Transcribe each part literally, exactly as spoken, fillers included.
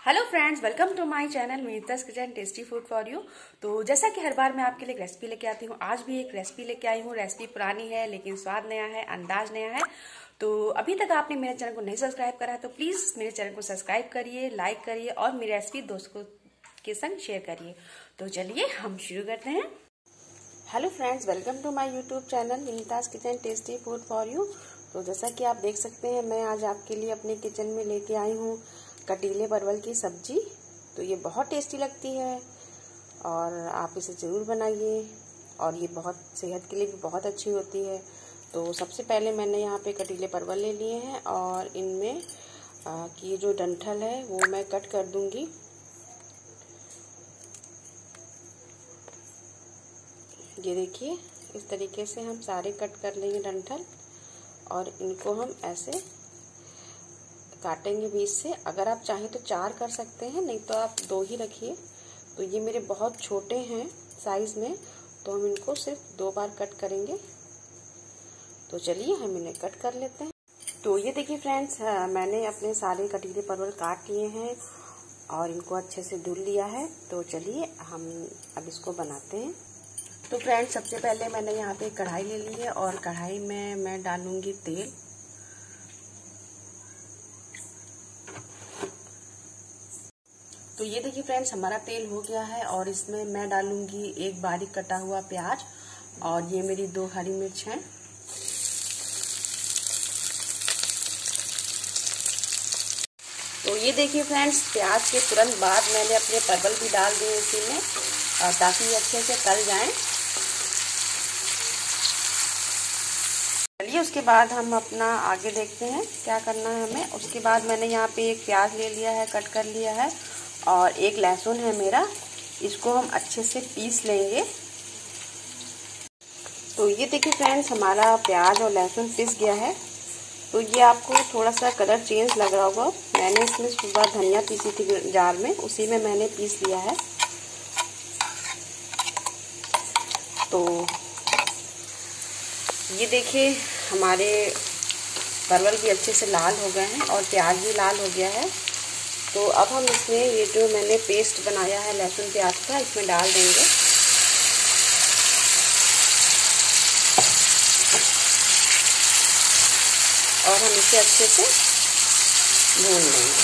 Hello friends, welcome to my channel Meeta's kitchen tasty food for you. तो जैसा कि हर बार मैं आपके लिए एक रेसिपी लेके आती हूँ, आज भी एक रेसिपी लेके आई हूँ। रेसिपी पुरानी है लेकिन स्वाद नया है, अंदाज नया है। तो अभी तक आपने मेरे चैनल को नहीं सब्सक्राइब करा है तो प्लीज मेरे चैनल को सब्सक्राइब करिए, लाइक करिए और मेरी रेसिपी दोस्तों के संग शेयर करिए। तो चलिए हम शुरू करते हैं। Hello friends, welcome to my YouTube channel Meeta's kitchen tasty food for you. तो जैसा कि आप देख सकते हैं, मैं आज आपके लिए अपने किचन में लेके आई हूँ कटीले परवल की सब्जी। तो ये बहुत टेस्टी लगती है और आप इसे ज़रूर बनाइए और ये बहुत सेहत के लिए भी बहुत अच्छी होती है। तो सबसे पहले मैंने यहाँ पे कटीले परवल ले लिए हैं और इनमें की जो डंठल है वो मैं कट कर दूंगी। ये देखिए, इस तरीके से हम सारे कट कर लेंगे डंठल और इनको हम ऐसे काटेंगे बीच से। अगर आप चाहें तो चार कर सकते हैं, नहीं तो आप दो ही रखिए। तो ये मेरे बहुत छोटे हैं साइज में, तो हम इनको सिर्फ दो बार कट करेंगे। तो चलिए हम इन्हें कट कर लेते हैं। तो ये देखिए फ्रेंड्स, मैंने अपने सारे कटीले परवल काट लिए हैं और इनको अच्छे से धुल लिया है। तो चलिए हम अब इसको बनाते हैं। तो फ्रेंड्स, सबसे पहले मैंने यहाँ पे कढ़ाई ले ली है और कढ़ाई में मैं डालूंगी तेल। तो ये देखिए फ्रेंड्स, हमारा तेल हो गया है और इसमें मैं डालूंगी एक बारीक कटा हुआ प्याज और ये मेरी दो हरी मिर्च हैं। तो ये देखिए फ्रेंड्स, प्याज के तुरंत बाद मैंने अपने परवल भी डाल दिए इसी में ताकि अच्छे से तल जाएं। चलिए उसके बाद हम अपना आगे देखते हैं क्या करना है हमें। उसके बाद मैंने यहाँ पे एक प्याज ले लिया है, कट कर लिया है, और एक लहसुन है मेरा, इसको हम अच्छे से पीस लेंगे। तो ये देखिए फ्रेंड्स, हमारा प्याज और लहसुन पीस गया है। तो ये आपको थोड़ा सा कलर चेंज लग रहा होगा, मैंने इसमें सुबह धनिया पीसी थी जार में, उसी में मैंने पीस लिया है। तो ये देखिए, हमारे परवल भी अच्छे से लाल हो गए हैं और प्याज भी लाल हो गया है। तो अब हम इसमें ये जो मैंने पेस्ट बनाया है लहसुन प्याज का, इसमें डाल देंगे। और हम इसे अच्छे से भून लेंगे।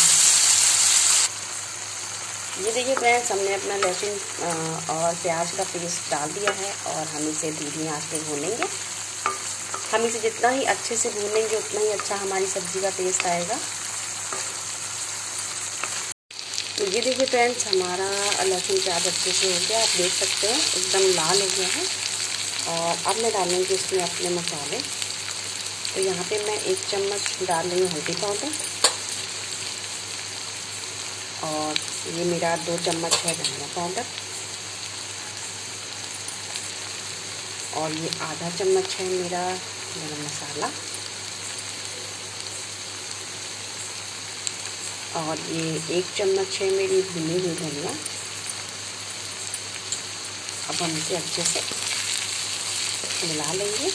ये देखिए फ्रेंड्स, हमने अपना लहसुन और प्याज का पेस्ट डाल दिया है और हम इसे धीमी आंच पे भूनेंगे। हम इसे जितना ही अच्छे से भूनेंगे उतना ही अच्छा हमारी सब्जी का टेस्ट आएगा। तो ये देखिए फ्रेंड्स, हमारा लहसुन प्याज अच्छे से हो गया, आप देख सकते हैं एकदम लाल हो गया है। और अब मैं डालूंगी इसमें अपने मसाले। तो यहाँ पे मैं एक चम्मच डाल रही हूँ हल्दी पाउडर और ये मेरा दो चम्मच है धनिया पाउडर और ये आधा चम्मच है मेरा गरम मसाला और ये एक चम्मच है मेरी भुनी हुई धनिया। अब हम इसे अच्छे से मिला लेंगे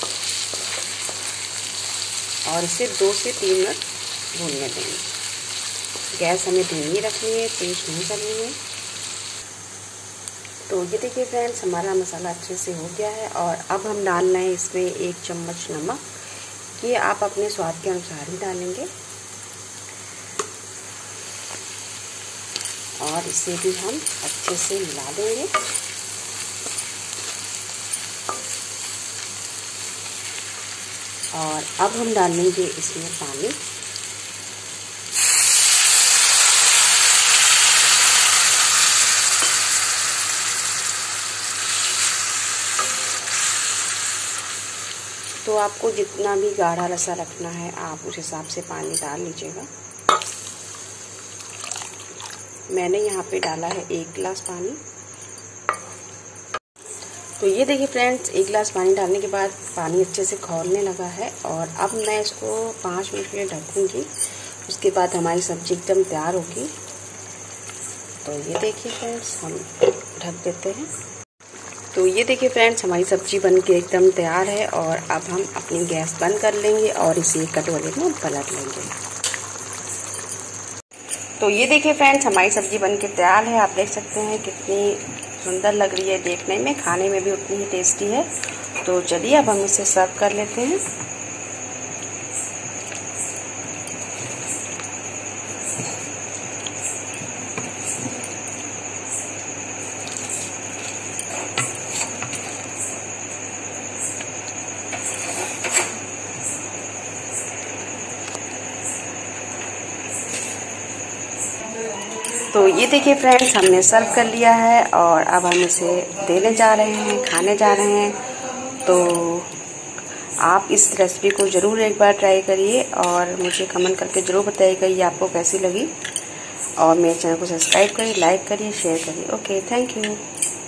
और इसे दो से तीन मिनट भूनने देंगे। गैस हमें धीमी रखनी है, तेज नहीं करनी है। तो ये देखिए फ्रेंड्स, हमारा मसाला अच्छे से हो गया है और अब हम डाल रहे हैं इसमें एक चम्मच नमक। ये आप अपने स्वाद के अनुसार ही डालेंगे और इसे भी हम अच्छे से मिला देंगे। और अब हम डालेंगे इसमें पानी। तो आपको जितना भी गाढ़ा रसा रखना है आप उस हिसाब से पानी डाल लीजिएगा। मैंने यहाँ पे डाला है एक गिलास पानी। तो ये देखिए फ्रेंड्स, एक गिलास पानी डालने के बाद पानी अच्छे से खौलने लगा है और अब मैं इसको पाँच मिनट के लिए ढकूँगी। उसके बाद हमारी सब्जी एकदम तैयार होगी। तो ये देखिए फ्रेंड्स, हम ढक देते हैं। तो ये देखिए फ्रेंड्स, हमारी सब्जी बन के एकदम तैयार है और अब हम अपनी गैस बंद कर लेंगे और इसे कटोरे में पलट लेंगे। तो ये देखिए फ्रेंड्स, हमारी सब्जी बनके तैयार है। आप देख सकते हैं कितनी सुंदर लग रही है देखने में, खाने में भी उतनी ही टेस्टी है। तो चलिए अब हम इसे सर्व कर लेते हैं। तो ये देखिए फ्रेंड्स, हमने सर्व कर लिया है और अब हम इसे देने जा रहे हैं, खाने जा रहे हैं। तो आप इस रेसिपी को ज़रूर एक बार ट्राई करिए और मुझे कमेंट करके ज़रूर बताइएगा ये आपको कैसी लगी। और मेरे चैनल को सब्सक्राइब करिए, लाइक करिए, शेयर करिए। Okay, thank you.